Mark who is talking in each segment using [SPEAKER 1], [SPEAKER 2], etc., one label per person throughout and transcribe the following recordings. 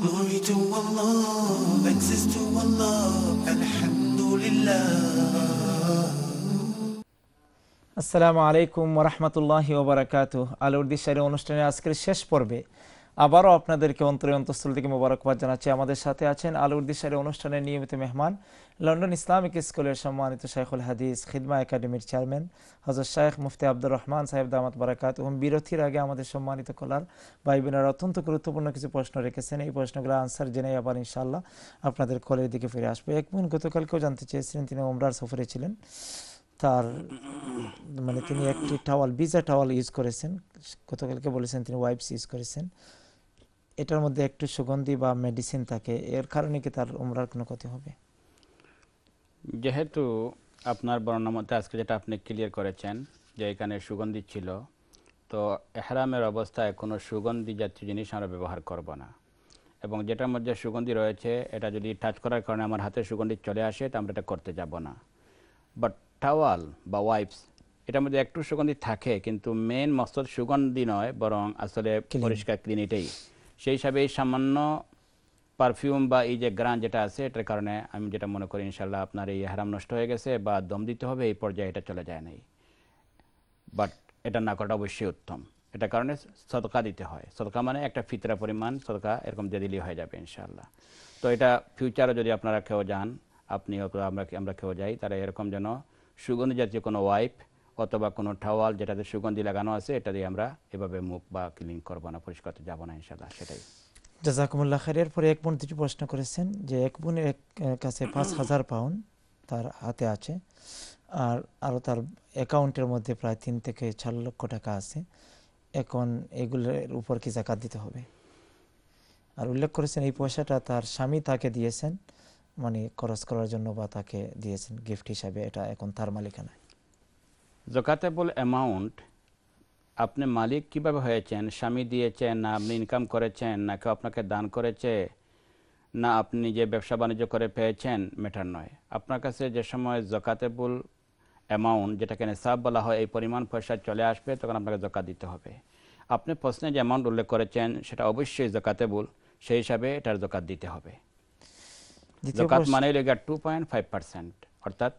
[SPEAKER 1] Glory to Allah, thanks to Allah, Alhamdulillah.
[SPEAKER 2] আসসালামু আলাইকুম ওয়া রাহমাতুল্লাহি ওয়া বারাকাতুহু। আলোর দিশারি অনুষ্ঠানের আজকের শেষ পর্বে আবারও আপনাদেরকে অন্তঃস্থল থেকে মোবারকবাদ জানাচ্ছি। আমাদের সাথে আছেন আলোর দিশারি অনুষ্ঠানের নিয়মিত মেহমান, লন্ডন ইসলামিক স্কুলের সম্মানিত শাইখুল হাদিস খিদমা একাডেমির চেয়ারম্যান হযরত শাইখ মুফতি আব্দুর রহমান সাহেব দামাত বারাকাতুহুম। বিরতির আগে আমাদের সম্মানিত কলার ভাই বোনেরা অত্যন্ত গুরুত্বপূর্ণ কিছু প্রশ্ন রেখেছেন। এই প্রশ্নগুলো আনসার জেনে আবার ইনশাআল্লাহ আপনাদের কলের দিকে ফিরে আসবো। এক বোন গতকালকেও জানতে চেয়েছিলেন, তিনি ওমরার সফরে ছিলেন, তার মানে তিনি একটি টাওয়াল, ভিজা টাওয়াল ইউজ করেছেন, গতকালকে বলেছেন তিনি ওয়াইপস ইউজ করেছেন, এটার মধ্যে একটু সুগন্ধি বা মেডিসিন থাকে, এর কারণে কি তার উমরার কোনো ক্ষতি হবে?
[SPEAKER 3] যেহেতু আপনার বর্ণনা মতে আজকে যেটা আপনি ক্লিয়ার করেছেন যে এখানে সুগন্ধি ছিল, তো এহরামের অবস্থায় কোনো সুগন্ধি জাতীয় জিনিস আমরা ব্যবহার করব না, এবং যেটার মধ্যে সুগন্ধি রয়েছে এটা যদি টাচ করার কারণে আমার হাতে সুগন্ধি চলে আসে তো আমরা এটা করতে যাব না। বাট টাওয়াল বা ওয়াইপস এটার মধ্যে একটু সুগন্ধি থাকে, কিন্তু মেন মকসদ সুগন্ধি নয়, বরং আসলে পরিষ্কার ক্লিন এটাই। সেই হিসাবে এই সামান্য পারফিউম বা এই যে গ্রান যেটা আছে এটার কারণে আমি যেটা মনে করি ইনশাল্লাহ আপনার এই হারাম নষ্ট হয়ে গেছে বা দম দিতে হবে এই পর্যায়ে এটা চলে যায় নাই। বাট এটা না করাটা অবশ্যই উত্তম। এটা কারণে সদকা দিতে হয়। সদকা মানে একটা ফিতরা পরিমাণ সদকা এরকম দিয়ে দিলেই হয়ে যাবে ইনশাআল্লাহ। তো এটা ফিউচারে যদি আপনারা কেউ যান, আপনি আমরা কেউ যাই, তারা এরকম যেন সুগন্ধি জাতীয় কোনো ওয়াইপ অথবা কোনো টাওয়াল যেটাতে সুগন্ধি লাগানো আছে এটা দিয়ে আমরা এভাবে মুখ বা ক্লিন করবো না, পরিষ্কার করতে যাবো না ইনশাআল্লাহ। সেটাই।
[SPEAKER 2] জাযাকুমুল্লাহ খাইর। এরপরে এক বোন দুটি প্রশ্ন করেছেন যে এক বোনের কাছে ৫,০০০ পাউন্ড তার হাতে আছে, আর আরও তার অ্যাকাউন্টের মধ্যে প্রায় ৩ থেকে ৪ লক্ষ টাকা আছে, এখন এগুলোর উপর কি যাকাত দিতে হবে? আর উল্লেখ করেছেন এই পয়সাটা তার স্বামী তাকে দিয়েছেন, মানে খরচ করার জন্য বা তাকে দিয়েছেন গিফট হিসাবে, এটা এখন তার মালিকানায়।
[SPEAKER 3] যাকাতেবল অ্যামাউন্ট আপনি মালিক কিভাবে হয়েছেন, স্বামী দিয়েছেন না আপনি ইনকাম করেছেন না কেউ আপনাকে দান করেছে না আপনি নিজে ব্যবসা বাণিজ্য করে পেয়েছেন, ম্যাটার নয়। আপনার কাছে যে সময় যাকাতেবল অ্যামাউন্ট যেটাকে নিসাব বলা হয় এই পরিমাণ পয়সা চলে আসবে তখন আপনাকে যাকাত দিতে হবে। আপনি প্রশ্নে যে অ্যামাউন্ট উল্লেখ করেছেন সেটা অবশ্যই যাকাতেবল, সেই হিসাবে এটার যাকাত দিতে হবে। যাকাত মানে হলো 2.5%, অর্থাৎ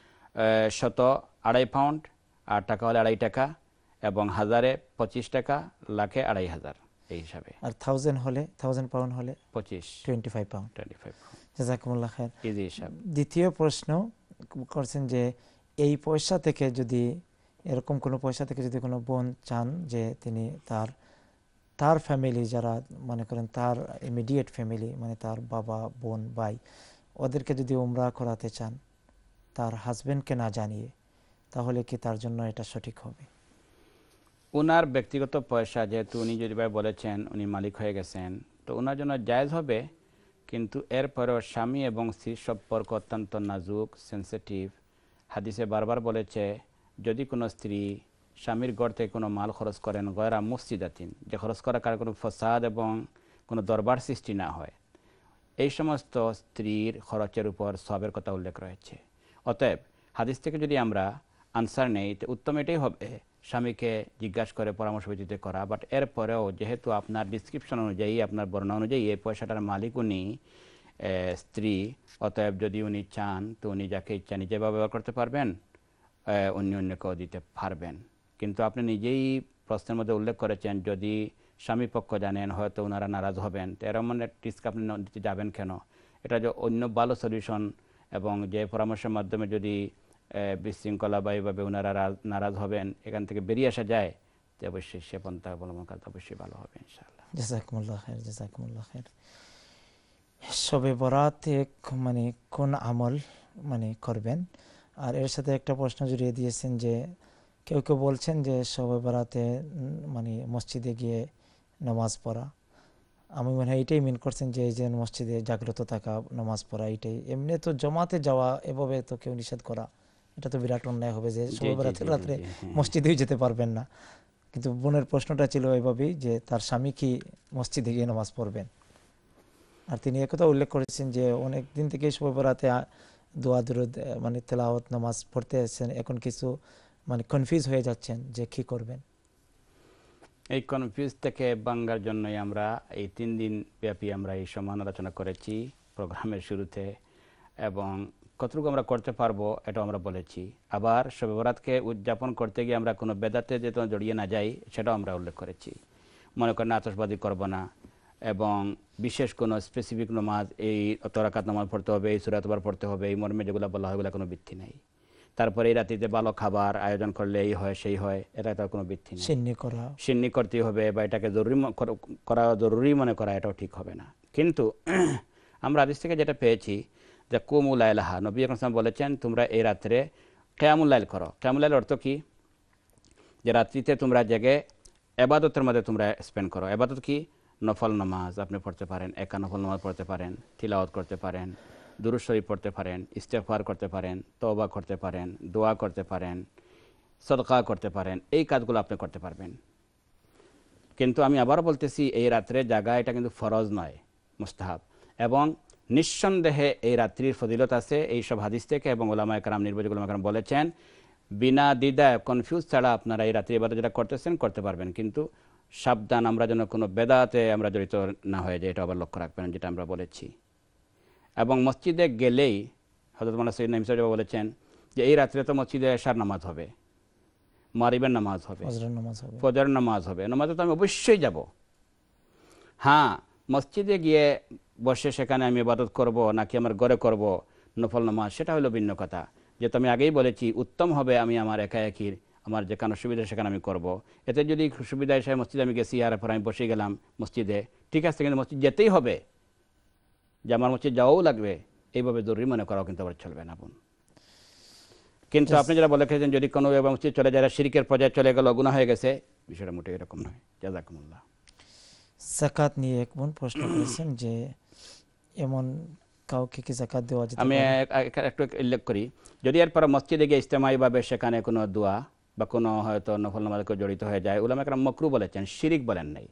[SPEAKER 3] 102.5 পাউন্ড, আর টাকা হলে 2.5 টাকা, এবং 1000-এ 25 টাকা, লাখে 2500 এই হিসাবে।
[SPEAKER 2] আর 1000 হলে 1000 পাউন্ড হলে
[SPEAKER 3] 25
[SPEAKER 2] পাউন্ড।
[SPEAKER 3] 25 পাউন্ড।
[SPEAKER 2] জাযাকুমুল্লাহ খাইর।
[SPEAKER 3] ইজি হিসাব।
[SPEAKER 2] দ্বিতীয় প্রশ্ন করছেন যে এই পয়সা থেকে যদি, এরকম কোনো পয়সা থেকে যদি কোনো বোন চান যে তিনি তার ফ্যামিলি যারা মনে করেন তার ইমিডিয়েট ফ্যামিলি, মানে তার বাবা, বোন, ভাই, ওদেরকে যদি উমরা করাতে চান তার হাজবেন্ডকে না জানিয়ে, তাহলে কি তার জন্য এটা সঠিক হবে?
[SPEAKER 3] ওনার ব্যক্তিগত পয়সা, যেহেতু উনি যদি ভাই বলেছেন উনি মালিক হয়ে গেছেন, তো ওনার জন্য জায়েজ হবে, কিন্তু এরপরেও স্বামী এবং স্ত্রীর সম্পর্ক অত্যন্ত নাজুক, সেন্সিটিভ। হাদিসে বারবার বলেছে যদি কোনো স্ত্রী স্বামীর ঘর থেকে কোনো মাল খরচ করেন গয়রা মুফসিদাতিন, যে খরচ করার কারণে কোনো ফসাদ এবং কোনো দরবার সৃষ্টি না হয়, এই সমস্ত স্ত্রীর খরচের উপর সওয়াবের কথা উল্লেখ রয়েছে। অতএব হাদিস থেকে যদি আমরা আনসার নেই তো উত্তম এটাই হবে স্বামীকে জিজ্ঞাসা করে পরামর্শ ভিত্তিতে করা। বাট এরপরেও যেহেতু আপনার ডিসক্রিপশন অনুযায়ী, আপনার বর্ণনা অনুযায়ী এই পয়সাটার মালিক উনি স্ত্রী, অতএব যদি উনি চান তো উনি যাকে ইচ্ছা নিজেভাবে ব্যবহার করতে পারবেন, অন্যকেও দিতে পারবেন। কিন্তু আপনি নিজেই প্রশ্নের মধ্যে উল্লেখ করেছেন যদি স্বামী পক্ষ জানেন হয়তো ওনারা নারাজ হবেন, তো এরকম রিস্ক আপনি দিতে যাবেন কেন? এটা যে অন্য ভালো সলিউশন, এবং যে পরামর্শের মাধ্যমে যদি বিশৃঙ্খলা বা এইভাবে ওনারা নারাজ হবেন এখান থেকে বেরিয়ে আসা যায়, তো অবশ্যই সে পন্থা অবলম্বন করতে অবশ্যই ভালো হবে ইনশাআল্লাহ।
[SPEAKER 2] জাযাকুমুল্লাহ খাইর, জাযাকুমুল্লাহ খাইর। শবে বরাতে মানে কোন আমল মানে করবেন? আর এর সাথে একটা প্রশ্ন জড়িয়ে দিয়েছেন যে কেউ কেউ বলছেন যে শবে বরাতে মানে মসজিদে গিয়ে নামাজ পড়া, আমি মনে হয় এইটাই মিন করছেন যে এই যে মসজিদে জাগ্রত থাকা, নামাজ পড়া, এইটাই। এমনি তো জমাতে যাওয়া এভাবে তো কেউ নিষেধ করা, এটা তো বিরাট অন্যায় হবে যে শবে বরাতের রাত্রে মসজিদেই যেতে পারবেন না। কিন্তু বোনের প্রশ্নটা ছিল এইভাবেই যে তার স্বামী কি মসজিদে গিয়ে নামাজ পড়বেন? আর তিনি একথা উল্লেখ করেছেন যে অনেক দিন থেকে শবে বরাতে দোয়া দুরুদ মানে তেলাওয়াত নামাজ পড়তে আসছেন, এখন কিছু মানে কনফিউজ হয়ে যাচ্ছেন যে কি করবেন।
[SPEAKER 3] এই কনফিউজ থেকে বাঙ্গার জন্যই আমরা এই 3 দিন ব্যাপী আমরা এই সমান আলোচনা করেছি প্রোগ্রামের শুরুতে, এবং কতটুকু আমরা করতে পারবো এটাও আমরা বলেছি। আবার শবে বরাতকে উদযাপন করতে গিয়ে আমরা কোনো বেদাতে যেন জড়িয়ে না যাই সেটাও আমরা উল্লেখ করেছি। মনে করেন আতশবাজি করব না, এবং বিশেষ কোনো স্পেসিফিক নামাজ এই অত রাকাত নামাজ পড়তে হবে, এই সূরা এতবার পড়তে হবে, এই মর্মে যেগুলো বলা হয় এগুলো কোনো ভিত্তি নেই। তারপরে এই রাতিতে ভালো খাবার আয়োজন করলে এই হয় সেই হয়, এটা তার কোনো ভিত্তি নেই। সিন্নি করতে হবে বা এটাকে জরুরি মনে করা এটাও ঠিক হবে না। কিন্তু আমরা হাদিস থেকে যেটা পেয়েছি যে কুমুল লাইলাহা, নবী আকরাম সাল্লাল্লাহু আলাইহি ওয়াসাল্লাম বলেছেন তোমরা এই রাত্রে কিয়ামুল লাইল করো। কিয়ামুল লাইল অর্থ কি? যে রাত্রিতে তোমরা জেগে ইবাদতের মধ্যে তোমরা স্পেন্ড করো। ইবাদত কি? নফল নামাজ আপনি পড়তে পারেন, একা নফল নামাজ পড়তে পারেন, তিলাওয়াত করতে পারেন, দুরূদ শরীফ পড়তে পারেন, ইস্তেগফার করতে পারেন, তওবা করতে পারেন, দোয়া করতে পারেন, সদকা করতে পারেন, এই কাজগুলো আপনি করতে পারবেন। কিন্তু আমি আবারও বলতেছি এই রাত্রে জাগা এটা কিন্তু ফরজ নয়, মুস্তাহাব। এবং নিঃসন্দেহে এই রাত্রির ফজিলত আছে এই সব হাদিস থেকে, এবং উলামায়ে কেরাম নির্ভরযোগ্য উলামায়ে কেরাম বলেছেন বিনা দ্বিধায় কনফিউজ ছাড়া আপনারা এই রাত্রি ইবাদত যেটা করতেছেন করতে পারবেন। কিন্তু সাবধান আমরা যেন কোনো বেদাতে আমরা জড়িত না হয়ে যাই, এটা আবার লক্ষ্য রাখবেন যেটা আমরা বলেছি। এবং মসজিদে গেলেই হযরত মাওলানা সাইয়্যিদনা ইমাম সাহেব বলেছেন যে এই রাত্রে তো মসজিদে এশার নামাজ হবে, মাগরিবের নামাজ হবে, ফজরের নামাজ হবে, নামাজে তো আমি অবশ্যই যাব। হ্যাঁ, মসজিদে গিয়ে বসে সেখানে আমি ইবাদত করব নাকি আমার ঘরে করব নফল নামাজ, সেটা হলো ভিন্ন কথা। যেহেতু আমি আগেই বলেছি উত্তম হবে আমি আমার একাকির আমার যেখানে সুবিধা সেখানে আমি করব। এতে যদি সুবিধা হিসেবে মসজিদে আমি গেছি আর পর আমি বসে গেলাম মসজিদে, ঠিক আছে, কিন্তু মসজিদ যেতেই হবে, যে আমার মসজিদ যাওয়াও লাগবে, এইভাবে জরুরি মনে করাও কিন্তু আবার চলবে না বোন। কিন্তু আপনি যেটা বলে খেয়েছেন যদি কোনো মসজিদ চলে যায় শিরকের পর্যায়ে চলে গেল, গুনাহ হয়ে গেছে, বিষয়টা মোটেই এরকম নয়। জাযাকুমুল্লাহ।
[SPEAKER 2] যাকাত নিয়ে এক বোন প্রশ্ন করেছেন যে এমন কাউকে কি যাকাত দেওয়া যেতে পারে?
[SPEAKER 3] আমি একটু উল্লেখ করি, যদি এরপর মসজিদে গিয়ে ইজতেমাইভাবে সেখানে কোনো দোয়া বা কোনো হয়তো নফল নামাজে জড়িত হয়ে যায়, উলামায়ে কেরাম মাকরুহ বলেছেন, শিরিক বলেন নাই,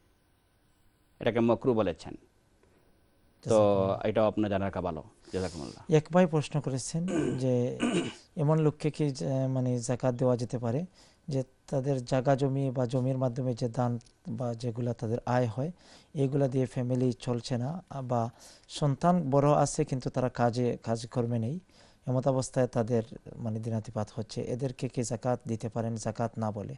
[SPEAKER 3] এটাকে মাকরুহ বলেছেন। তো এটাও আপনার জানা রাখা ভালো। জাযাকুমুল্লাহ।
[SPEAKER 2] এক ভাই প্রশ্ন করেছেন যে এমন লোককে কি মানে যাকাত দেওয়া যেতে পারে যে তাদের জায়গা জমি বা জমির মাধ্যমে যে দান বা যেগুলা তাদের আয় হয় এগুলা দিয়ে ফ্যামিলি চলছে না, বা সন্তান বড় আছে কিন্তু তারা কাজকর্মে নেই, এমত অবস্থায় তাদের মানে দিনাতিপাত হচ্ছে, এদেরকে কি যাকাত দিতে পারেন যাকাত না বলে?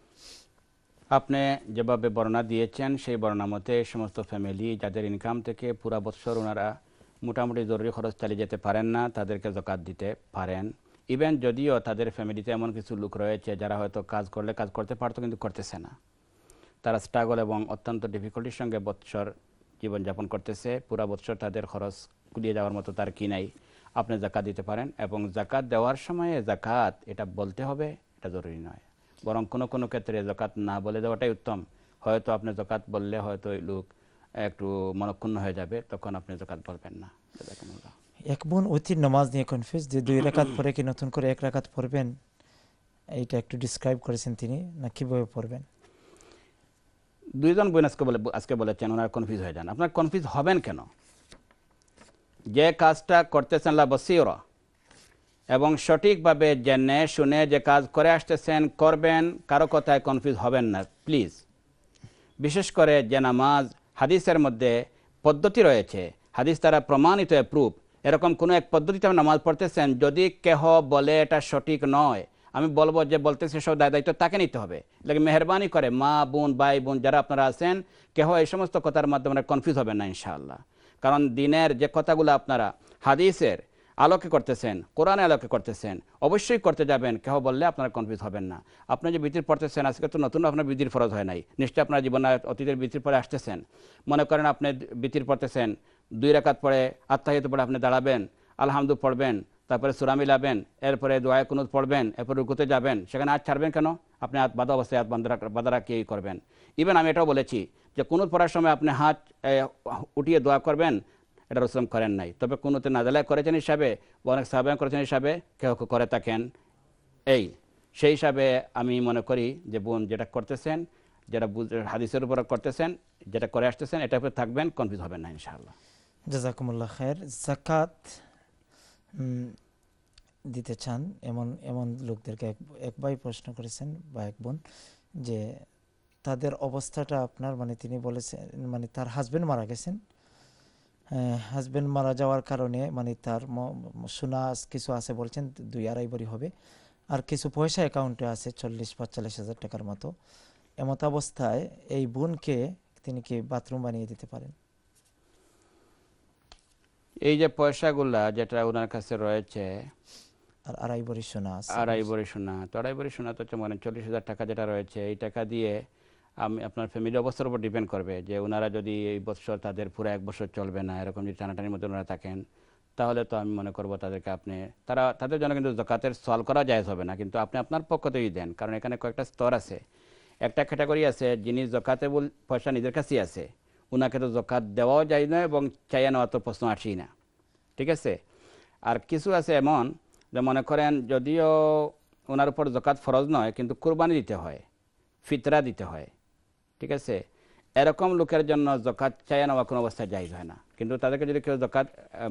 [SPEAKER 3] আপনি যেভাবে বর্ণনা দিয়েছেন সেই বর্ণনা মতে সমস্ত ফ্যামিলি যাদের ইনকাম থেকে পুরা বছর ওনারা মোটামুটি জরুরি খরচ চালিয়ে যেতে পারেন না, তাদেরকে যাকাত দিতে পারেন। ইভেন যদিও তাদের ফ্যামিলিতে এমন কিছু লোক রয়েছে যারা হয়তো কাজ করলে কাজ করতে পারতো কিন্তু করতেছে না, তারা স্ট্রাগল এবং অত্যন্ত ডিফিকাল্টির সঙ্গে বৎসর জীবনযাপন করতেছে, পুরা বৎসর তাদের খরচ কুলিয়ে যাওয়ার মতো তার কি নাই, আপনি যাকাত দিতে পারেন। এবং যাকাত দেওয়ার সময়ে যাকাত এটা বলতে হবে এটা জরুরি নয়, বরং কোনো কোনো ক্ষেত্রে যাকাত না বলে দেওয়াটাই উত্তম। হয়তো আপনি যাকাত বললে হয়তো ওই লোক একটু মনক্ষুণ্ণ হয়ে যাবে, তখন আপনি যাকাত বলবেন না। জাযাকুমুল্লাহ।
[SPEAKER 2] এক বোন ওতির নামাজ নিয়ে কনফিউজ যে 2 রাকাত পরে কি নতুন করে 1 রাকাত পড়বেন, এইটা একটু ডিসক্রাইব করেছেন তিনি, না কিভাবে পড়বেন?
[SPEAKER 3] দুইজন বোন আজকে বলেছেন ওনারা কনফিউজ হয়ে যান। আপনারা কনফিউজ হবেন কেন? যে কাজটা করতেছেন লা বসীরা এবং সঠিকভাবে জেনে শুনে যে কাজ করে আসতেছেন করবেন, কারো কথায় কনফিউজ হবেন না প্লিজ। বিশেষ করে যে নামাজ হাদিসের মধ্যে পদ্ধতি রয়েছে, হাদিস দ্বারা প্রমাণিত প্রুফ, এরকম কোনো এক পদ্ধতিতে নামাজ পড়তেছেন, যদি কেহ বলে এটা সঠিক নয়, আমি বলবো যে বলতেছে সব দায়িত্ব তাকে নিতে হবে। লাগে মেহরবানি করে মা বোন ভাই বোন যারা আপনারা আছেন কেহ এই সমস্ত কথার মাধ্যমে কনফিউজ হবেন না ইনশাআল্লাহ। কারণ দিনের যে কথাগুলো আপনারা হাদিসের আলোকে করতেছেন, কোরআনে আলোকে করতেছেন, অবশ্যই করতে যাবেন, কেহ বললে আপনারা কনফিউজ হবেন না। আপনি যে বিতির পড়তেছেন আজকে তো নতুন আপনার বিতির ফরজ হয় নাই, নিশ্চয়ই আপনার জীবনে অতীতের বিতির পরে আসতেছেন। মনে করেন আপনি বিতির পড়তেছেন, 2 রাকাত পরে আত্তাহিয়াত পড়ে আপনি দাঁড়াবেন, আলহামদু পড়বেন, তারপরে সূরা মিলাবেন, এরপরে দোয়া কুনুত পড়বেন, এরপর রুকুতে যাবেন, সেখানে হাত ছাড়বেন কেন? আপনি হাত বাঁধা অবস্থায় হাত বাঁধা রাখিয়েই করবেন। ইভেন আমি এটাও বলেছি যে কুনুত পড়ার সময় আপনি হাত উঠিয়ে দোয়া করবেন, এটা রাসূল করেন নাই, তবে কুনুতে নাযিলা করেছেন হিসাবে বা অনেক সাহাবা করেছেন হিসাবে কেউ করে থাকেন। সেই হিসাবে আমি মনে করি যে বোন যেটা করতেছেন, যেটা হাদিসের উপর করতেছেন, যেটা করে আসতেছেন, এটার উপর থাকবেন, কনফিউজ হবেন না ইনশাআল্লাহ।
[SPEAKER 2] জাযাকুমুল্লাহ খায়ের। যাকাত দিতে চান এমন লোকদেরকে এক ভাই প্রশ্ন করেছেন বা এক বোন, যে তাদের অবস্থাটা আপনার মানে তিনি বলেছেন মানে তার হাজবেন্ড মারা গেছেন, হাজবেন্ড মারা যাওয়ার কারণে মানে তার সোনা কিছু আছে বলছেন 2-2.5 ভরি হবে, আর কিছু পয়সা অ্যাকাউন্টে আছে 40-45 হাজার টাকার মতো। এমত অবস্থায় এই বোনকে তিনি কি বাথরুম বানিয়ে দিতে পারেন?
[SPEAKER 3] এই যে পয়সাগুলা যেটা ওনার কাছে রয়েছে,
[SPEAKER 2] আর 2.5 ভরি সোনা আছে,
[SPEAKER 3] 2.5 ভরি সোনা, তো 2.5 ভরি সোনা তো মানে 40,000 টাকা যেটা রয়েছে, এই টাকা দিয়ে আমি আপনার ফ্যামিলি অবস্থার উপর ডিপেন্ড করবে যে ওনারা যদি এই বছর তাদের পুরো 1 বছর চলবে না, এরকম যদি টানাটানির মধ্যে ওনারা থাকেন, তাহলে তো আমি মনে করবো তাদেরকে আপনি তাদের জন্য কিন্তু যাকাতের সওয়াল করা জায়েজ হবে না, কিন্তু আপনি আপনার পক্ষ থেকেই দেন। কারণ এখানে কয়েকটা স্তর আছে, একটা ক্যাটাগরি আছে যিনি যাকাতেবল পয়সা নিজের কাছেই আছে, ওনাকে তো যাকাত দেওয়াও যায় না এবং চাইয়া নেওয়া তো প্রশ্ন আসেই না, ঠিক আছে। আর কিছু আছে এমন যে মনে করেন যদিও ওনার উপর যাকাত ফরজ নয় কিন্তু কুরবানি দিতে হয়, ফিতরা দিতে হয়, ঠিক আছে। এরকম লোকের জন্য যাকাত চাইয়া নেওয়া কোনো অবস্থায় জায়েজ হয় না। কিন্তু তাদেরকে যদি কেউ যাকাত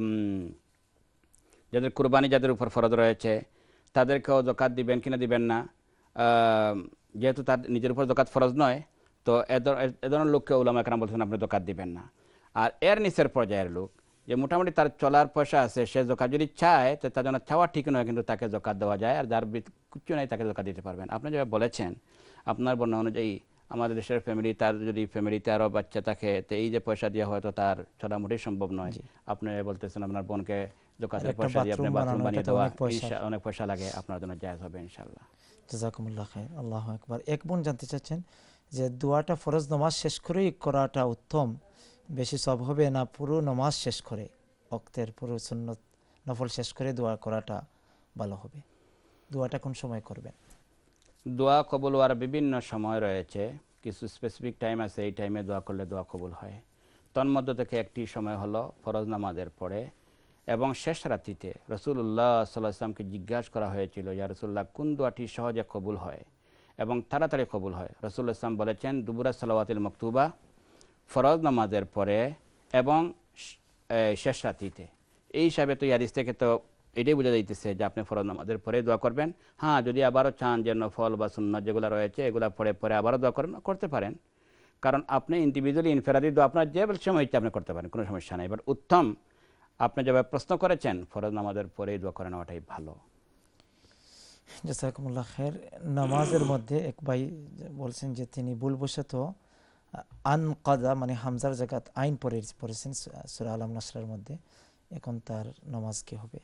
[SPEAKER 3] যাদের কুরবানি যাদের উপর ফরজ রয়েছে তাদেরকেও যাকাত দিবেন কিনা দিবেন না, যেহেতু তার নিজের উপর যাকাত ফরজ নয়, তো এ ধরনের লোককে উলামা কেরাম বলছেন আপনি যাকাত দিবেন না। আর এর নিচের পর্যায়ের লোক যে মোটামুটি তার চলার পয়সা আছে, সে যাকাত যদি চায় তো তার জন্য চাওয়া ঠিক নয়, কিন্তু তাকে যাকাত দেওয়া যায়। আর যার কিছু নাই তাকে যাকাত দিতে পারবেন। আপনি যেভাবে বলেছেন আপনার বর্ণনা অনুযায়ী আমাদের দেশের ফ্যামিলি, তার যদি ফ্যামিলিতে আরও বাচ্চা থাকে তো এই যে পয়সা দেওয়া হয়তো তার চলা মোটেই সম্ভব নয়। আপনি বলতেছেন আপনার বোনকে যাকাতের পয়সা দিয়ে আপনি বাথরুম বানিয়ে দেওয়া, অনেক পয়সা লাগে, আপনার জন্য জায়েজ হবে ইনশাআল্লাহ।
[SPEAKER 2] জাযাকুমুল্লাহ খাইর, আল্লাহু আকবার। এক বোন জানতে চাচ্ছেন যে দোয়াটা ফরজ নামাজ শেষ করেই করাটা উত্তম, বেশি সওয়াব হবে না পুরো নামাজ শেষ করে, ওয়াক্তের পুরো সুন্নত নফল শেষ করে দোয়া করাটা ভালো হবে? দোয়াটা কোন সময় করবেন?
[SPEAKER 3] দোয়া কবুল হওয়ার বিভিন্ন সময় রয়েছে, কিছু স্পেসিফিক টাইম আছে, এই টাইমে দোয়া করলে দোয়া কবুল হয়। তন্মধ্য থেকে একটি সময় হলো ফরজ নামাজের পরে এবং শেষ রাত্রিতে। রাসূলুল্লাহ সাল্লাল্লাহু আলাইহি ওয়াসাল্লামকে জিজ্ঞাসা করা হয়েছিল, ইয়া রাসূলুল্লাহ কোন দোয়াটি সহজে কবুল হয় এবং তাড়াতাড়ি কবুল হয়? রাসূলুল্লাহ সাল্লাল্লাহু আলাইহি ওয়াসাল্লাম বলেছেন দুবুরা সালাওয়াতিল মাকতুবা, ফরজ নামাজের পরে এবং শেষ রাত্রিতে। এই হিসাবে তো হাদিস থেকে তো এটাই বোঝা যাইতেছে যে আপনি ফরজ নামাজের পরে দোয়া করবেন। হ্যাঁ, যদি আবারও চান যে নফল বা সুন্নাত যেগুলো রয়েছে এগুলো পরে পরে আবারও দোয়া করতে পারেন, কারণ আপনি ইন্ডিভিজুয়ালি ইনফেরাদি দোয়া আপনার যে সময় ইচ্ছা আপনি করতে পারেন, কোনো সমস্যা নেই। বাট উত্তম আপনি যেভাবে প্রশ্ন করেছেন ফরজ নামাজের পরেই দোয়া করে নেওয়াটাই ভালো।
[SPEAKER 2] জাযাকুমুল্লাহ খাইর। নামাজের মধ্যে এক ভাই বলছেন যে তিনি ভুলবশত আনকাদা মানে হামজার জায়গাত আইন পড়েছেন সূরা আল নাসরের মধ্যে, এখন তার নামাজ কি হবে?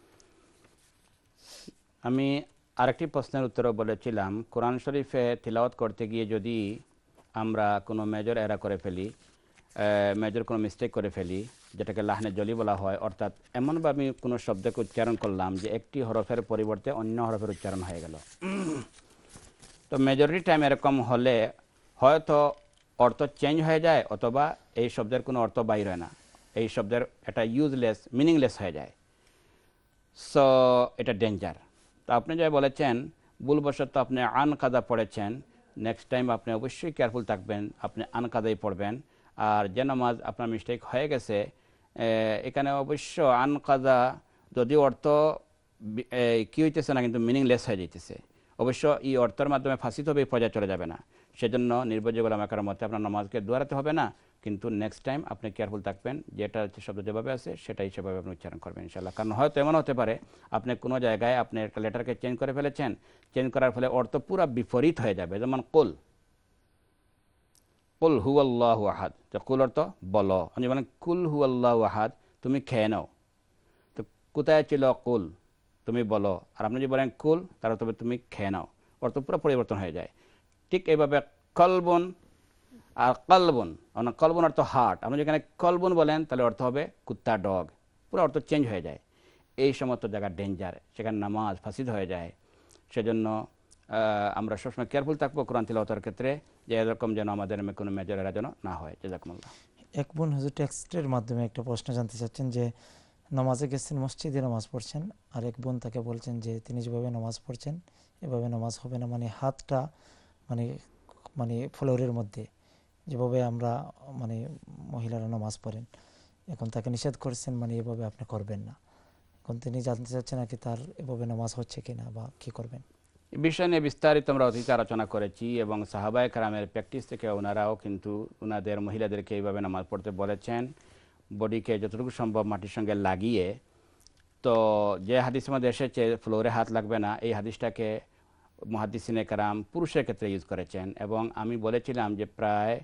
[SPEAKER 3] আমি আরেকটি প্রশ্নের উত্তরও বলেছিলাম, কোরআন শরীফে তিলাওয়াত করতে গিয়ে যদি আমরা কোনো মেজর এরা করে ফেলি, মেজর কোনো মিস্টেক করে ফেলি, যেটাকে লাহনে জলি বলা হয়, অর্থাৎ এমনভাবে আমি কোনো শব্দকে উচ্চারণ করলাম যে একটি হরফের পরিবর্তে অন্য হরফের উচ্চারণ হয়ে গেল, তো মেজরিটি টাইম এরকম হলে হয়তো অর্থ চেঞ্জ হয়ে যায় অথবা এই শব্দের কোনো অর্থ বাইর হয় না, এই শব্দের এটা ইউজলেস মিনিংলেস হয়ে যায়। সো এটা ডেঞ্জার। তো আপনি যা বলেছেন ভুলবশত আপনি আন কাদা পড়েছেন, নেক্সট টাইম আপনি অবশ্যই কেয়ারফুল থাকবেন, আপনি আন কাদাই পড়বেন। আর যে নামাজ আপনার মিস্টেক হয়ে গেছে, এখানে অবশ্য আন কাদা যদিও অর্থ কী হইতেছে না কিন্তু মিনিংলেস হয়ে যেতেছে, অবশ্য এই অর্থের মাধ্যমে ফাঁসিতে হবে, পর্যায়ে চলে যাবে না। সেজন্য নির্ভরযোগ্য ওলামার মতে আপনার নামাজকে দোয়ারাতে হবে না, কিন্তু নেক্সট টাইম আপনি কেয়ারফুল থাকবেন, যেটা শব্দ যেভাবে আছে সেটাই সেভাবে আপনি উচ্চারণ করবেন ইনশাআল্লাহ। কারণ হয়তো এমন হতে পারে আপনি কোনো জায়গায় আপনি একটা লেটারকে চেঞ্জ করে ফেলেছেন, চেঞ্জ করার ফলে অর্থ পুরো বিপরীত হয়ে যাবে। যেমন কুল হুয়াল্লাহু আহাদ, তো কুল অর্থ বলো, আপনি বলেন কুল হুয়াল্লাহু আহাদ, তুমি খেয়ে নাও, তো কোথায় ছিল কুল তুমি বলো, আর আপনি যদি বলেন কুল তাহলে তবে তুমি খেয়ে নাও, অর্থ পুরো পরিবর্তন হয়ে যায়। ঠিক এইভাবে কলবন আর কলবন, কলবন অর্থ হার্ট, আপনি যেখানে কলবন বলেন তাহলে অর্থ হবে কুত্তা ডগ, পুরো অর্থ চেঞ্জ হয়ে যায়। এই সমস্ত জায়গা ডেঞ্জার, সেখানে নামাজ ফাসিদ হয়ে যায়। সেজন্য আমরা সবসময় কেয়ারফুল থাকবো কোরআন তিলাওয়াতের ক্ষেত্রে, যে এরকম যেন আমাদের কোনো মেজর এরা যেন না হয়। জাযাকুমুল্লাহ।
[SPEAKER 2] এক বোন হুজুর টেক্সটের মাধ্যমে একটা প্রশ্ন জানতে চাচ্ছেন যে নামাজে গেছেন, মসজিদে নামাজ পড়ছেন, আর এক বোন তাকে বলছেন যে তিনি যেভাবে নামাজ পড়ছেন এভাবে নামাজ হবে না, মানে হাতটা মানে মানে ফ্লোরের মধ্যে যেভাবে আমরা মানে মহিলারা নামাজ পড়েন, এখন তাকে নিষেধ করেছেন মানে এভাবে আপনি করবেন না। এখন তিনি জানতে চাচ্ছেন নাকি তার এভাবে নামাজ হচ্ছে কিনা বা কি করবেন?
[SPEAKER 3] এই বিষয় নিয়ে বিস্তারিত আমরা অতীতে আলোচনা করেছি এবং সাহাবায়ে কেরামের প্র্যাকটিস থেকে ওনারাও কিন্তু ওনাদের মহিলাদেরকে এইভাবে নামাজ পড়তে বলেছেন, বডিকে যতটুকু সম্ভব মাটির সঙ্গে লাগিয়ে। তো যে হাদিসের মধ্যে এসেছে ফ্লোরে হাত লাগবে না, এই হাদিসটাকে মুহাদ্দিসিনে কেরাম পুরুষের ক্ষেত্রে ইউজ করেছেন। এবং আমি বলেছিলাম যে প্রায়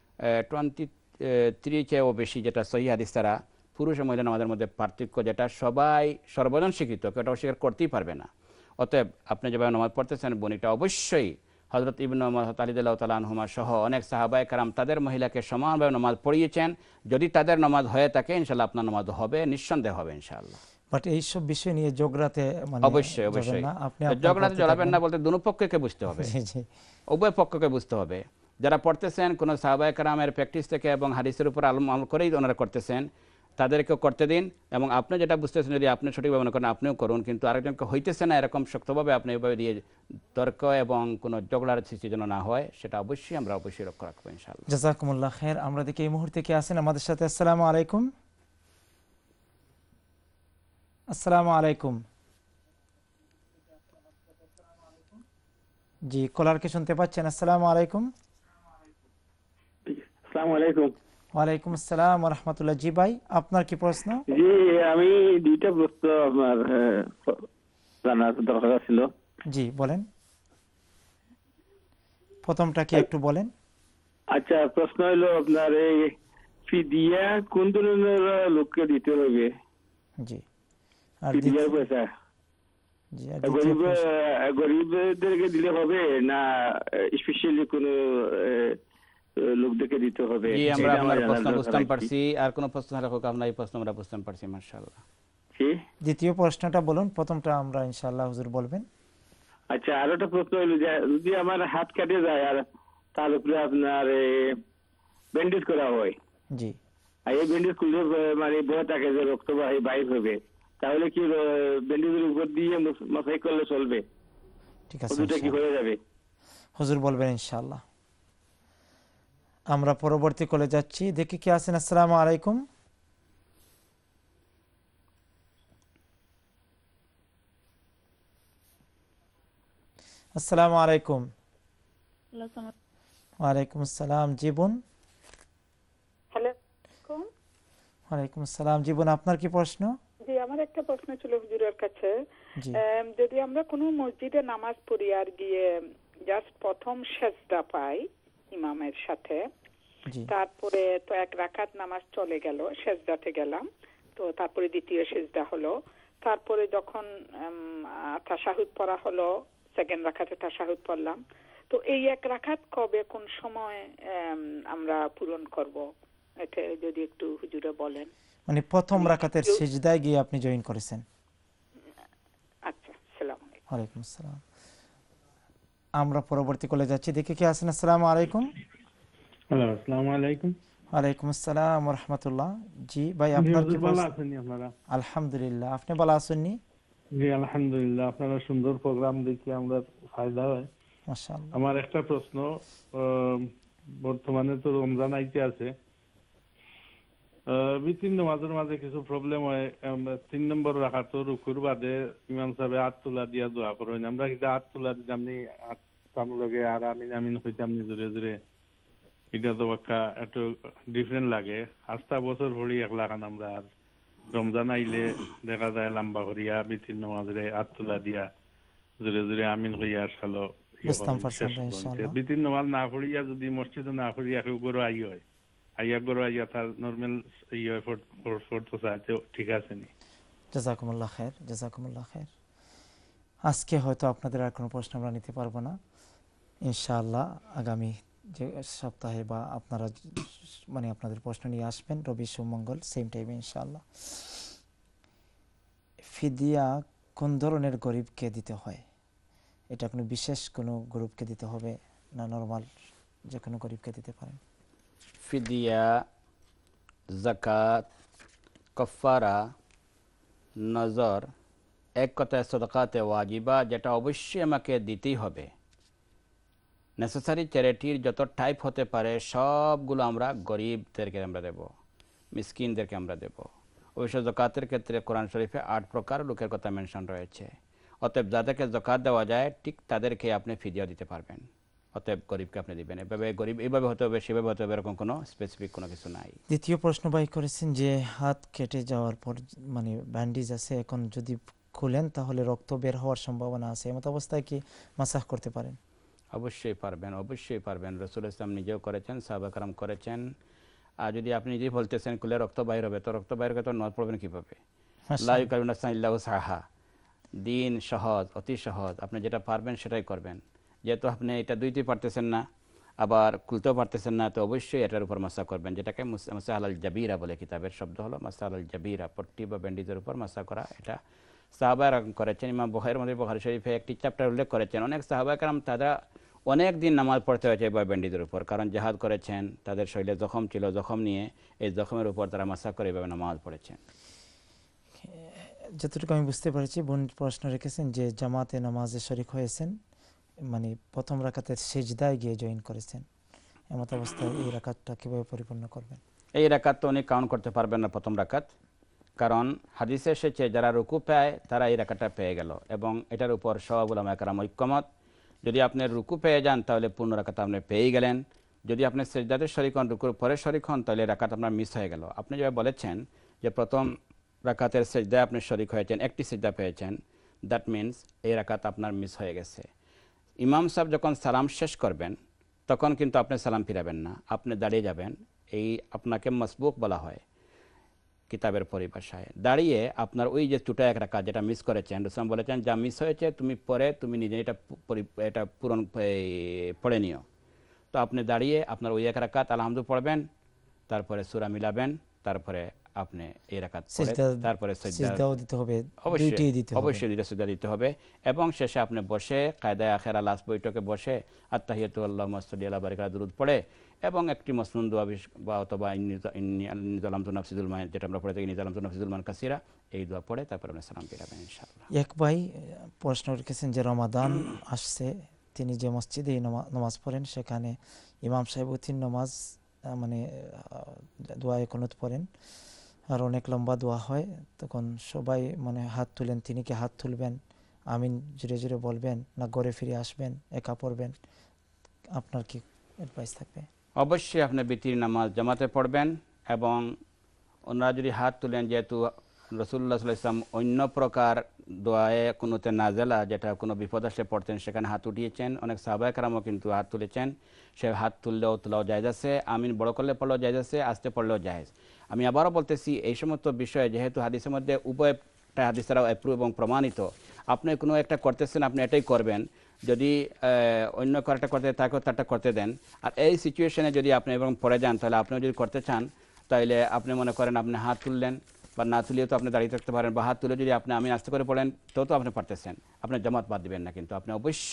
[SPEAKER 3] 23-এও বেশি যেটা সহিহ হাদিস তারা পুরুষ ও মহিলা নামাজের মধ্যে পার্থক্য, যেটা সবাই সর্বজন স্বীকৃত, কেউ এটা অস্বীকার করতেই পারবে না। অতএব আপনি যেভাবে নামাজ পড়তেছেন বোনিটা অবশ্যই হযরত ইবনে ওমর রাদিয়াল্লাহু তাআলা আনহুমা সহ অনেক সাহাবায়ে কেরাম তাদের মহিলাকে সমানভাবে নামাজ পড়িয়েছেন। যদি তাদের নামাজ হয়ে থাকে ইনশাআল্লাহ আপনার নামাজ হবে, নিঃসন্দেহে হবে ইনশাআল্লাহ।
[SPEAKER 2] বাট এই সব বিষয় নিয়ে ঝগড়াতে মানে
[SPEAKER 3] অবশ্যই
[SPEAKER 2] যাবেন না, আপনি
[SPEAKER 3] ঝগড়াতে জড়াবেন না বলতে দুনো পক্ষকে বুঝতে হবে,
[SPEAKER 2] জি জি
[SPEAKER 3] উভয় পক্ষকে বুঝতে হবে। যারা পড়তেছেন কোন সাহাবায়ে কেরামের প্র্যাকটিস থেকে এবং হাদিসের উপর আমল করেই ওনারা করতেছেন, তাদেরকেও করতে দিন। এবং আপনি যেটা বুঝতেছেন যদি আপনি সঠিকভাবে মনে করেন আপনিও করুন, কিন্তু আরেকজনকে হইতেছে না এরকম শক্তভাবে আপনি এভাবে দিয়ে তর্ক এবং কোনো ঝগড়ার সৃষ্টি যেন না হয়, সেটা অবশ্যই আমরা অবশ্যই লক্ষ্য রাখবো ইনশাআল্লাহ।
[SPEAKER 2] জাযাকুমুল্লাহ খাইর। আমরা দেখি এই মুহূর্তে কি আছেন আমাদের সাথে। আসসালামু আলাইকুম। আসসালামু আলাইকুম। জি, কলারকে শুনতে পাচ্ছেন? আসসালামু আলাইকুম।
[SPEAKER 4] আসসালামু আলাইকুম।
[SPEAKER 2] ওয়ালাইকুম আসসালাম ওয়া রাহমাতুল্লাহ। জি ভাই, আপনার কি প্রশ্ন?
[SPEAKER 4] জি, আমি দুইটা প্রশ্ন আপনার জানার দরকার ছিল।
[SPEAKER 2] জি বলেন, প্রথমটা কি একটু বলেন।
[SPEAKER 4] আচ্ছা, প্রশ্ন হলো আপনার এই ফিদিয়া কোন ধরনের লোককে দিতে হবে?
[SPEAKER 2] জি, আর
[SPEAKER 4] ফিদিয়ার পয়সা
[SPEAKER 2] জি, আর দ্বিতীয় প্রশ্ন।
[SPEAKER 4] গরিবদেরকে দিলে হবে না স্পেশালি কোন লোকদেরকে দিতে হবে?
[SPEAKER 3] জি, আমরা
[SPEAKER 4] এটা
[SPEAKER 3] আপনার
[SPEAKER 4] আমার
[SPEAKER 3] প্রশ্ন
[SPEAKER 4] জানার
[SPEAKER 3] বুঝতে
[SPEAKER 4] দরকার
[SPEAKER 3] পারছি। আর কোন প্রশ্ন থাকলে হোক, আমরা এই প্রশ্ন আমরা বুঝতে পারছি মাশাআল্লাহ।
[SPEAKER 4] কি?
[SPEAKER 2] দ্বিতীয় প্রশ্নটা বলুন, প্রথমটা আমরা ইনশাআল্লাহ হুজুর বলবেন।
[SPEAKER 4] আচ্ছা, আর একটা প্রশ্ন হলো যে যদি আমার হাত কেটে যায় আর তার উপরে আপনার ব্যান্ডেজ করা হয়,
[SPEAKER 2] জি,
[SPEAKER 4] আর এই ব্যান্ডেজ খুলে মানে বয়ে থাকে যে রক্ত বাইর হবে, তাহলে কি ব্যান্ডেজের উপর দিয়ে মাসাই করলে চলবে?
[SPEAKER 2] ঠিক আছে,
[SPEAKER 4] ওটা কি হয়ে যাবে?
[SPEAKER 2] হুজুর বলবেন ইনশাআল্লাহ। আমরা পরবর্তী কলে যাচ্ছি, দেখি কি আছেন। আসসালামু আলাইকুম। আসসালামু আলাইকুম। ওয়ালাইকুম আসসালাম। জীবন।
[SPEAKER 5] হ্যালো,
[SPEAKER 2] ওয়ালাইকুম আসসালাম। জীবন, আপনার কি প্রশ্ন?
[SPEAKER 5] জি, আমার একটা প্রশ্ন ছিল হুজুরের কাছে।
[SPEAKER 2] জি,
[SPEAKER 5] যদি আমরা কোনো মসজিদে নামাজ পড়ি আর গিয়ে জাস্ট প্রথম সেজদা পাই ইমামের সাথে,
[SPEAKER 2] জি,
[SPEAKER 5] তারপরে তো এক রাকাত নামাজ চলে গেল, সেজদাতে গেলাম, তো তারপরে দ্বিতীয় সেজদা হলো, তারপরে যখন তাশাহুদ পড়া হলো, সেকেন্ড রাকাতে তাশাহুদ পড়লাম, তো এই এক রাকাত কবে কোন সময় আমরা পূরণ করব, এটা যদি একটু হুজুরে বলেন।
[SPEAKER 2] মানে প্রথম রাকাতের সিজদায় গিয়ে আপনি জয়েন করেছেন?
[SPEAKER 5] আচ্ছা, আসসালামু আলাইকুম।
[SPEAKER 2] ওয়ালাইকুম আসসালাম। আমরা পরবর্তী কলে যাচ্ছি, দেখি কি আছেন। আসসালামু আলাইকুম।
[SPEAKER 6] হ্যালো, আসসালামু আলাইকুম।
[SPEAKER 2] ওয়ালাইকুম আসসালাম ওয়া রাহমাতুল্লাহ। জি ভাই, আপনার কি
[SPEAKER 6] ভালো
[SPEAKER 2] প্রশ্ন?
[SPEAKER 6] আছেন আপনারা?
[SPEAKER 2] আলহামদুলিল্লাহ, আপনি ভালো আছেননি?
[SPEAKER 6] জি আলহামদুলিল্লাহ, আপনারা সুন্দর প্রোগ্রাম দেখি আমরা ফায়দা হয়।
[SPEAKER 2] মাশাআল্লাহ।
[SPEAKER 6] আমার একটা প্রশ্ন, বর্তমানে তো রমজান আইতে আছে, বিভিন্ন মাঝে কিছু প্রবলেম হয়। 3 নম্বর রাকাত রুকুর বাদে ইমাম সাহেব হাত তোলা দিয়া দোয়া করেন, আমরা কিন্তু হাত তোলা দিতাম নি, হাত সামনে লগে আর আমিন আমিন হইতাম নি জোরে জোরে, এটা তো একটা একটু ডিফারেন্ট লাগে। 8টা বছর পড়ি একলা খান আমরা, আর রমজান আইলে দেখা যায় লম্বা করিয়া বিভিন্ন মাঝে হাত তোলা দিয়া জোরে জোরে আমিন হইয়া আসলো
[SPEAKER 2] বুঝতাম পারছেন ইনশাআল্লাহ।
[SPEAKER 6] বিভিন্ন মাল না পড়িয়া যদি মসজিদে না পড়িয়া কেউ গরু আই হয়, আইয়া গরু আইয়া তার নর্মাল ইয়ে ফটো চাইতে ঠিক আছে নি?
[SPEAKER 2] জাযাকুমুল্লাহ খাইর, জাযাকুমুল্লাহ খাইর। আজকে হয়তো আপনাদের আর কোনো প্রশ্ন আমরা নিতে পারবো না, ইনশাআল্লাহ আগামী যে সপ্তাহে বা আপনারা মানে আপনাদের প্রশ্ন নিয়ে আসবেন রবি সোমমঙ্গল সেম টাইমে ইনশাআল্লাহ। ফিদিয়া কোন ধরনের গরিবকে দিতে হয়? এটা কোনো বিশেষ কোনো গ্রুপকে দিতে হবে না নরমাল যে কোনো গরিবকে দিতে পারেন?
[SPEAKER 3] ফিদিয়া, যাকাত, কাফারা, নজর, এক কথায় সাদাকাতে ওয়াজিবা, যেটা অবশ্যই আমাকে দিতেই হবে। নেসেসারি চ্যারিটির যত টাইপ হতে পারে সবগুলো আমরা গরিবদেরকে আমরা দেব, মিসকিনদেরকে আমরা দেব। অবশ্য যাকাতের ক্ষেত্রে কোরআন শরীফে 8 প্রকার লোকের কথা মেনশন রয়েছে। অতএব যাদেরকে যাকাত দেওয়া যায় ঠিক তাদেরকে আপনি ফিদিয়া দিতে পারবেন, অতএব গরিবকে আপনি দিবেন। এভাবে গরিব এইভাবে হতে হবে সেভাবে হতে হবে এরকম কোনো স্পেসিফিক কোনো কিছু নাই।
[SPEAKER 2] দ্বিতীয় প্রশ্ন ভাই করেছেন যে হাত কেটে যাওয়ার পর মানে ব্যান্ডেজ আছে, এখন যদি খুলেন তাহলে রক্ত বের হওয়ার সম্ভাবনা আছে, এমত অবস্থায় কি মাসাহ করতে পারেন?
[SPEAKER 3] অবশ্যই পারবেন, অবশ্যই পারবেন। রাসূল ইসলাম নিজেও করেছেন, সাহাবা کرام করেছেন। আর যদি আপনি নিজেই বলতেছেন খুলে রক্ত বাইর হবে, তো রক্ত বাইর করে তো নজ পড়বেন কীভাবে? লা ইউকাল্লিফু নাফসান ইল্লা উসআহা। দিন সহজ, অতি সহজ, আপনি যেটা পারবেন সেটাই করবেন। যেহেতু আপনি এটা দুইতেই পারতেছেন না, আবার খুলতেও পারতেছেন না, তো অবশ্যই এটার উপর মাসা করবেন, যেটাকে মাসা আলাল জাবিরা বলে, কিতাবের শব্দ হলো মাসা আলাল জাবিরা, পট্টি বা ব্যান্ডেজের উপর মাসা করা। এটা সাহাবারা করেছেন। ইমাম বুখারীর মধ্যে বুখারী শরীফে একটি চ্যাপ্টার উল্লেখ করেছেন, অনেক সাহাবা کرام তারা অনেক দিন নামাজ পড়তে হয়েছে এবার ব্যান্ডেজের উপর, কারণ জিহাদ করেছেন, তাদের শরীরে জখম ছিল, জখম নিয়ে এই জখমের উপর তারা মাসা করে এভাবে নামাজ পড়েছেন।
[SPEAKER 2] যতটুকু আমি বুঝতে পেরেছি, বোন প্রশ্ন রেখেছেন যে জামাতে নামাজে শরীক হয়েছেন, মানে প্রথম রাকাতের সিজদায় গিয়ে জয়েন করেছেন, এমত অবস্থায় এই রাকাতটা কিভাবে পরিপূর্ণ করবেন?
[SPEAKER 3] এই রাকাত তো উনি কাউন্ট করতে পারবেন না প্রথম রাকাত, কারণ হাদিসে এসেছে যারা রুকু পায় তারা এই রাকাতটা পেয়ে গেল, এবং এটার উপর সওয়াব উলামায়ে কেরাম ঐক্যমত। যদি আপনি রুকু পেয়ে যান তাহলে পূর্ণ রাকাত আপনি পেয়েই গেলেন। যদি আপনি সিজদাতে শরীক হন, রুকুর পরে শরীক হন, তাহলে রাকাত আপনার মিস হয়ে গেল। আপনি যেভাবে বলেছেন যে প্রথম রাকাতের সিজদায় আপনি শরীক হয়েছেন, একটি সিজদা পেয়েছেন, দ্যাট মিনস এই রাকাত আপনার মিস হয়ে গেছে। ইমাম সাহেব যখন সালাম শেষ করবেন তখন কিন্তু আপনি সালাম ফিরাবেন না, আপনি দাঁড়িয়ে যাবেন। এই আপনাকে মাসবুক বলা হয় কিতাবের পরিভাষায়। দাঁড়িয়ে আপনার ওই যে ছোটো এক রাকাত যেটা মিস করেছেন, রাসূল বলেছেন যা মিস হয়েছে তুমি পরে তুমি নিজে এটা পূরণ পড়ে নিও। তো আপনি দাঁড়িয়ে আপনার ওই এক রাকাত আলহামদুলিল্লাহ পড়বেন, তারপরে সূরা মিলাবেন, তারপরে আপনি এই রাকাত পড়ে তারপরে সিজদাও দিতে হবে, অবশ্যই দুইটা সিজদা দিতে হবে। এবং শেষে আপনি বসে কায়দায়ে আখিরা লাস্ট বৈঠকে বসে আত্তাহিয়াতু আল্লাহুম্মা সাল্লি আলা বারিকা দুরূদ পড়ে এবং একটি মাসনুন দোয়া বা অথবা ইন্নী যালামতু নাফসি যুলমান, যেটা আমরা পড়ে থাকি ইন্নী যালামতু নাফসি যুলমান কাসীরা, এই দোয়া পড়ে তারপরে আপনি সালাম ফিরাবেন ইনশাআল্লাহ।
[SPEAKER 2] এক ভাই প্রশ্ন রেখেছেন যে রমাদান আসছে, তিনি যে মসজিদে নামাজ পড়েন সেখানে ইমাম সাহেব উতিন নামাজ মানে দোয়ায়ে কুনুত পড়েন, আর অনেক লম্বা দোয়া হয়, তখন সবাই মানে হাত তুলেন, তিনি কি হাত তুলবেন, আমিন জোরে জোরে বলবেন, না ঘরে ফিরে আসবেন একা পড়বেন? আপনার কি অ্যাডভাইস থাকবে?
[SPEAKER 3] অবশ্যই আপনি বিতির নামাজ জামাতে পড়বেন, এবং ওনারা যদি হাত তুলেন, যেহেতু রাসূলুল্লাহ সাল্লাল্লাহু আলাইহি ওয়াসাল্লাম অন্য প্রকার দোয়ায়ে কুনুতে নাজেলা যেটা কোনো বিপদ আসলে পড়তেন সেখানে হাত উঠিয়েছেন, অনেক সাহাবায়ে কেরামও কিন্তু হাত তুলেছেন। সে হাত তোলাও জায়েজ আছে, আমিন বড় করলে পড়লেও জায়েজ আছে, আস্তে পড়লেও জায়েজ। আমি আবারও বলতেছি, এই সমস্ত বিষয়ে যেহেতু হাদিসের মধ্যে উভয়টা হাদিস দ্বারা অ্যাপ্রুভ এবং প্রমাণিত, আপনি কোনো একটা করতেছেন আপনি এটাই করবেন, যদি অন্য কয়েকটা করতে তাকেও তারটা করতে দেন। আর এই সিচুয়েশনে যদি আপনি এবং পড়ে যান, তাহলে আপনিও যদি করতে চান তাহলে আপনি মনে করেন আপনি হাত তুললেন, বা না তুলিয়েও তো আপনি দাঁড়িয়ে থাকতে পারেন, বা হাত তুলে যদি আপনি আমি আস্তে করে পড়েন তো আপনি পারতেছেন, আপনি জামাত বাদ দিবেন না, কিন্তু আপনি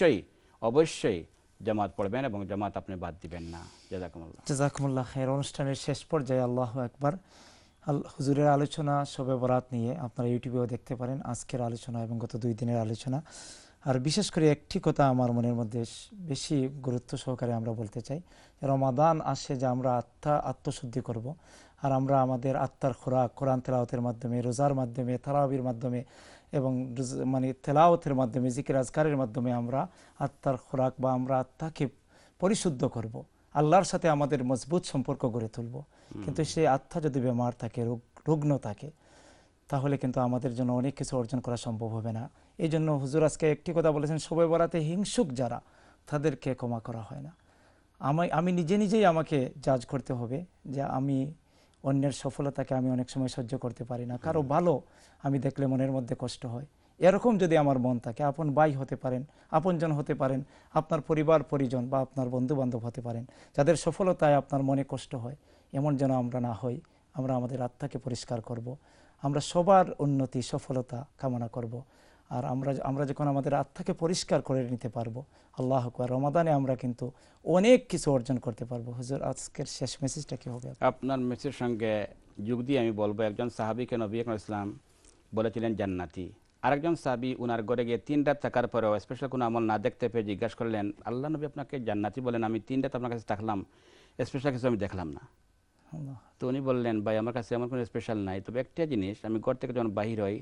[SPEAKER 3] অবশ্যই জামাত পড়বেন এবং জামাত আপনি বাদ দিবেন না।
[SPEAKER 2] জাযাকুমুল্লাহ খাইর। অনুষ্ঠানের শেষ পর্যায়ে আল্লাহু আকবার, হুজুরের আলোচনা শবে বরাত নিয়ে আপনারা ইউটিউবেও দেখতে পারেন, আজকের আলোচনা এবং গত 2 দিনের আলোচনা। আর বিশেষ করে একটি কথা আমার মনের মধ্যে বেশি গুরুত্ব সহকারে আমরা বলতে চাই, রমাদান আসে যে আমরা আত্মশুদ্ধি করব, আর আমরা আমাদের আত্মার খোরাক কোরআন তেলাওয়াতের মাধ্যমে, রোজার মাধ্যমে, তারাবির মাধ্যমে এবং মানে তেলাওয়াতের মাধ্যমে, জিকির আজকারের মাধ্যমে আমরা আত্মার খোরাক বা আমরা আত্মাকে পরিশুদ্ধ করব, আল্লাহর সাথে আমাদের মজবুত সম্পর্ক গড়ে তুলব। কিন্তু সেই আত্মা যদি বেমার থাকে, রুগ্ন থাকে, তাহলে কিন্তু আমাদের জন্য অনেক কিছু অর্জন করা সম্ভব হবে না। এই জন্য হুজুর আজকে একটি কথা বলেছেন, শবে বরাতে হিংসুক যারা, তাদেরকে ক্ষমা করা হয় না। আমি নিজেই আমাকে জাজ করতে হবে যে আমি অন্যের সফলতাকে আমি অনেক সময় সহ্য করতে পারি না, কারো ভালো আমি দেখলে মনের মধ্যে কষ্ট হয়। এরকম যদি আমার মন থাকে, আপন ভাই হতে পারেন, আপনজন হতে পারেন, আপনার পরিবার পরিজন বা আপনার বন্ধু বান্ধব হতে পারেন, যাদের সফলতায় আপনার মনে কষ্ট হয়, এমন যেন আমরা না হই। আমরা আমাদের আত্মাকে পরিষ্কার করব, আমরা সবার উন্নতি সফলতা কামনা করব। আর আমরা যখন আমাদের আত্মাকে পরিষ্কার করে নিতে পারবো, আল্লাহু আকবার, রমাদানে আমরা কিন্তু অনেক কিছু অর্জন করতে পারবো। হুজুর আজকের শেষ মেসেজটা কি হবে?
[SPEAKER 3] আপনার মেসেজের সঙ্গে যোগ দিয়ে আমি বলবো, একজন সাহাবীকে নবী আকরাম ইসলাম বলেছিলেন জান্নাতি। আরেকজন সাহাবী উনার ঘরে গিয়ে 3 রাত থাকার পরেও স্পেশাল কোনো আমল না দেখতে পেয়ে জিজ্ঞাসা করলেন, আল্লাহ নবী আপনাকে জান্নাতি বলেন, আমি 3 রাত আপনার কাছে থাকলাম, স্পেশাল কিছু আমি দেখলাম না। তো উনি বললেন, ভাই আমার কাছে এমন কোনো স্পেশাল নাই, তবে একটা জিনিস, আমি ঘর থেকে যখন বাহির হই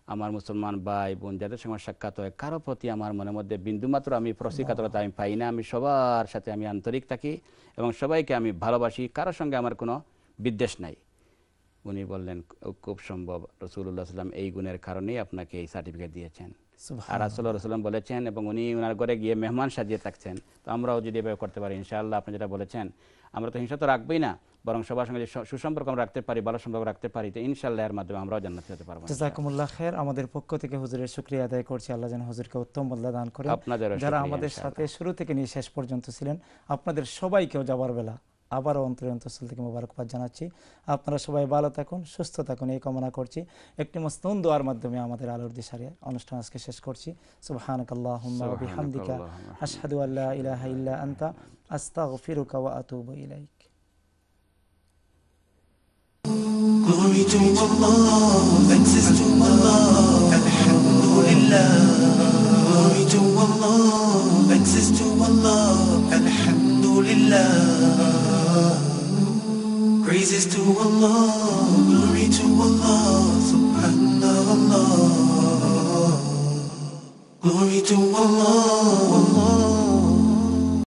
[SPEAKER 3] আমার মুসলমান ভাই বোন যাদের সঙ্গে সাক্ষাৎ হয় কারো প্রতি আমার মনের মধ্যে বিন্দুমাত্র আমি প্রসিকাতরতা আমি পাই না। আমি সবার সাথে আমি আন্তরিক থাকি এবং সবাইকে আমি ভালোবাসি, কারোর সঙ্গে আমার কোনো বিদ্বেষ নাই। উনি বললেন খুব সম্ভব রাসূলুল্লাহ সাল্লাম এই গুণের কারণেই আপনাকে এই সার্টিফিকেট দিয়েছেন। আর রাসূলুল্লাহ বলেছেন এবং উনি ওনার ঘরে গিয়ে মেহমান সাজিয়ে থাকছেন। তো আমরাও যদি এভাবে করতে পারি ইনশাআল্লাহ, আপনি যেটা বলেছেন, আমরা তো হিংসা তো রাখবেই না, বরং সবার সঙ্গে সুসম্পর্ক আমরা রাখতে পারি, ভালো সম্পর্ক রাখতে পারি, তো ইনশাআল্লাহ এর মাধ্যমে আমরাও জান্নাতে যেতে পারবো।
[SPEAKER 2] জাযাকুমুল্লাহ খাইর। আমাদের পক্ষ থেকে হুজুরের শুকরিয়া আদায় করছি। আল্লাহ যেন হুজুরকে উত্তম বদলা দান করেন। যারা আমাদের সাথে শুরু থেকে নিয়ে শেষ পর্যন্ত ছিলেন, আপনাদের সবাইকেও যাবার বেলা আবারও অন্তরস্থল থেকে মোবারকবাদ জানাচ্ছি। আপনারা সবাই ভালো থাকুন, সুস্থ থাকুন এই কামনা করছি। একটি মসনুন দোয়ার মাধ্যমে আমাদের আলোর দিশারি অনুষ্ঠান আজকে শেষ করছি। সুবহানাকাল্লাহুম্মা ওয়া বিহামদিকা আশহাদু আল্লা ইলাহা ইল্লা আনতা আস্তাগফিরুকা ওয়া আতুবু ইলাইক।
[SPEAKER 1] Glory to Allah, thanks is to Allah, alhamdulillah. Glory to Allah, thanks is to Allah, alhamdulillah. Praises to Allah, glory to Allah, subhanallah. Glory to Allah.